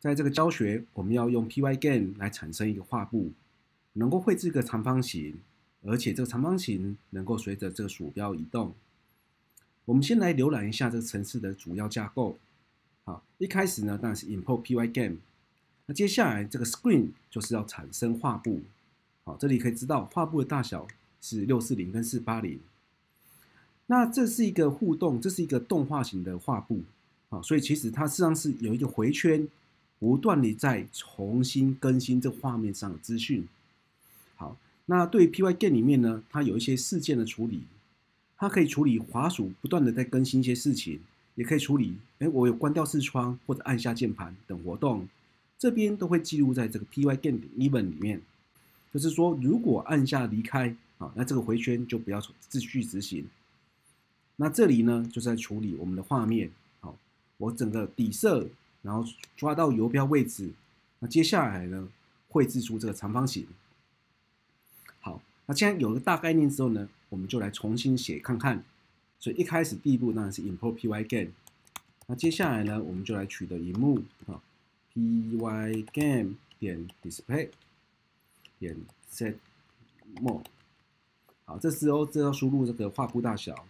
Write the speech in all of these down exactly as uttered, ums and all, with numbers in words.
在这个教学，我们要用 Pygame 来产生一个画布，能够绘制一个长方形，而且这个长方形能够随着这个鼠标移动。我们先来浏览一下这个程式的主要架构。好，一开始呢，当然是 import Pygame。那接下来这个 screen 就是要产生画布。好，这里可以知道画布的大小是六四零跟四八零。那这是一个互动，这是一个动画型的画布。好，所以其实它实际上是有一个回圈，不断地在重新更新这画面上的资讯。好，那对于 Pygame 里面呢，它有一些事件的处理，它可以处理滑鼠不断的在更新一些事情，也可以处理，哎，我有关掉视窗或者按下键盘等活动，这边都会记录在这个 Pygame event 里面。就是说，如果按下离开啊，那这个回圈就不要继续执行。那这里呢，就是在处理我们的画面。好，我整个底色，然后抓到游标位置。那接下来呢，绘制出这个长方形。好，那既然有了大概念之后呢，我们就来重新写看看。所以一开始第一步当然是 import Pygame。那接下来呢，我们就来取得萤幕啊 ，Pygame 点 display 点 set mode。好，这时候这要输入这个画布大小。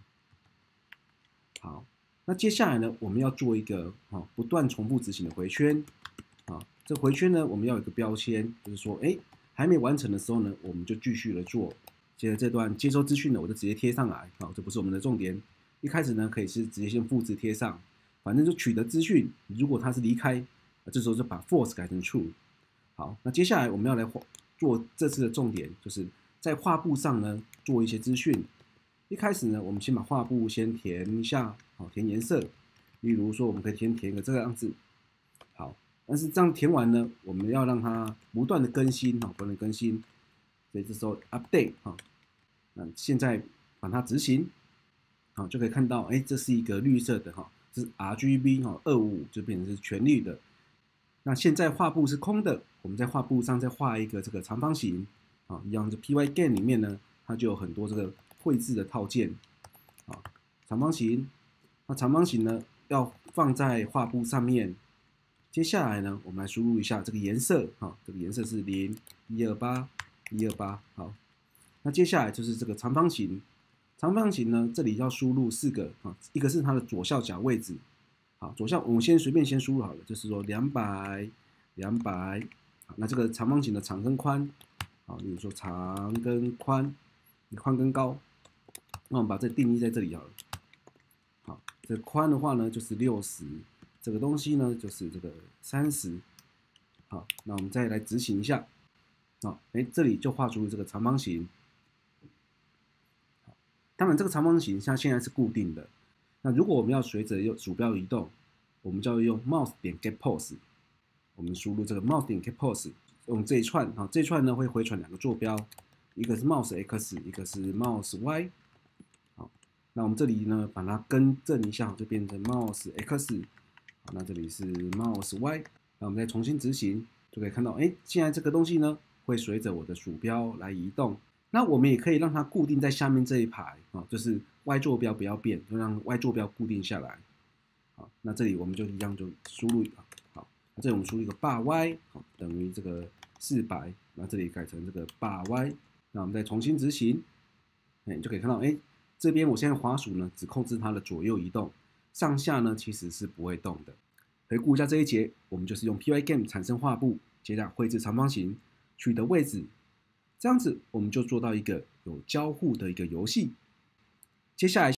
好，那接下来呢，我们要做一个啊不断重复执行的回圈。啊，这回圈呢，我们要有一个标签，就是说，哎，还没完成的时候呢，我们就继续的做。接着这段接收资讯呢，我就直接贴上来。好，这不是我们的重点。一开始呢，可以是直接先复制贴上，反正就取得资讯。如果它是离开，这时候就把 false 改成 true。好，那接下来我们要来做这次的重点，就是在画布上呢做一些资讯。一开始呢，我们先把画布先填一下，好，填颜色。例如说，我们可以先填个这个样子。好，但是这样填完呢，我们要让它不断的更新，哈，不断的更新。所以这时候 update 哈，那现在把它执行，好，就可以看到，哎，这是一个绿色的哈，这是 R G B 哈，二五五就变成是全绿的。那现在画布是空的，我们在画布上再画一个这个长方形，啊，一样，这 Pygame 里面呢，它就有很多这个绘制的套件，啊，长方形，那长方形呢要放在画布上面。接下来呢，我们来输入一下这个颜色，啊，这个颜色是零一二八一二八，好，那接下来就是这个长方形，长方形呢这里要输入四个，啊，一个是它的左下角位置，好，左下我们先随便先输入好了，就是说两百两百，那这个长方形的长跟宽，好，比如说长跟宽，宽跟高。那我们把这定义在这里好了。好，这宽的话呢就是六十，这个东西呢就是这个三十。好，那我们再来执行一下。好，哎，这里就画出了这个长方形。当然，这个长方形它现在是固定的。那如果我们要随着用鼠标移动，我们就要用 mouse 点 get pose。我们输入这个 mouse 点 get pose， 用这一串啊，这一串呢会回传两个坐标，一个是 mouse x， 一个是 mouse y。那我们这里呢，把它更正一下，就变成 mouse x， 好，那这里是 mouse y， 那我们再重新执行，就可以看到，哎，现在这个东西呢，会随着我的鼠标来移动。那我们也可以让它固定在下面这一排啊，就是 Y 坐标不要变，就让 Y 坐标固定下来。好，那这里我们就一样就输入，好，那这里我们输入一个 bar Y， 好，等于这个四百，那这里改成这个 bar Y， 那我们再重新执行，哎，你就可以看到，哎。这边我现在滑鼠呢，只控制它的左右移动，上下呢其实是不会动的。回顾一下这一节，我们就是用 Pygame 产生画布，接着绘制长方形，取得位置，这样子我们就做到一个有交互的一个游戏。接下来。